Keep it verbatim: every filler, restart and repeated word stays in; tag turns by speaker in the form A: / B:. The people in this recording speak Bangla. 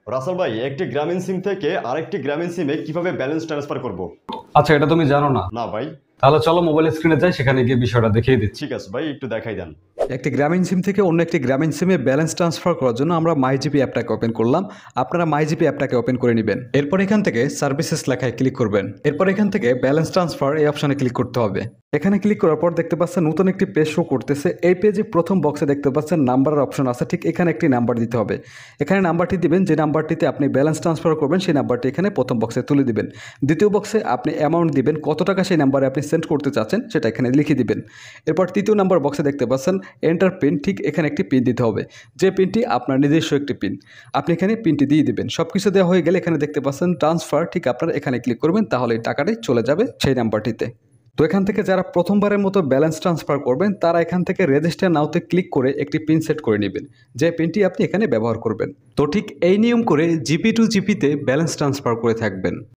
A: রাসেল ভাই, একটি গ্রামীণ সিম থেকে আরেকটি গ্রামীণ সিমে কিভাবে ব্যালেন্স ট্রান্সফার করব?
B: আচ্ছা, এটা তুমি জানো না?
A: না ভাই।
B: তাহলে চলো মোবাইল স্ক্রিনে যাই, সেখানে গিয়ে বিষয়টা দেখিয়ে দিচ্ছি।
A: ঠিক আছে ভাই, একটু দেখাই দেন।
C: একটি গ্রামীণ সিম থেকে অন্য একটি গ্রামীণ সিমে ব্যালেন্স ট্রান্সফার করার জন্য আমরা মাইজিপি অ্যাপটাকে ওপেন করলাম। আপনারা মাইজিপি অ্যাপটাকে ওপেন করে নেবেন। এরপর এখান থেকে সার্ভিসেস লেখায় ক্লিক করবেন। এরপর এখান থেকে ব্যালেন্স ট্রান্সফার এই অপশনে ক্লিক করতে হবে। এখানে ক্লিক করার পর দেখতে পাচ্ছেন নতুন একটি পেজ শো করতেছে। এই পেজে প্রথম বক্সে দেখতে পাচ্ছেন নাম্বারের অপশন আছে, ঠিক এখানে একটি নাম্বার দিতে হবে। এখানে নাম্বারটি দিবেন, যে নাম্বারটিতে আপনি ব্যালেন্স ট্রান্সফার করবেন সেই নাম্বারটি এখানে প্রথম বক্সে তুলে দিবেন। দ্বিতীয় বক্সে আপনি অ্যামাউন্ট দিবেন, কত টাকা সেই নাম্বারে আপনি সেন্ড করতে চাচ্ছেন সেটা এখানে লিখে দিবেন। এরপর তৃতীয় নাম্বার বক্সে দেখতে পাচ্ছেন এন্টার পিন, ঠিক এখানে একটি পিন দিতে হবে, যে পিনটি আপনার নিজস্ব একটি পিন। আপনি এখানে পিনটি দিয়ে দিবেন। সব কিছু দেওয়া হয়ে গেলে এখানে দেখতে পাচ্ছেন ট্রান্সফার, ঠিক আপনারা এখানে ক্লিক করবেন, তাহলে এই টাকাটি চলে যাবে সেই নাম্বারটিতে। তো এখান থেকে যারা প্রথমবারের মতো ব্যালেন্স ট্রান্সফার করবেন তারা এখান থেকে রেজিস্টার নাওতে ক্লিক করে একটি পিন সেট করে নেবেন, যে পিনটি আপনি এখানে ব্যবহার করবেন। তো ঠিক এই নিয়ম করে জিপি টু জিপিতে ব্যালেন্স ট্রান্সফার করে থাকবেন।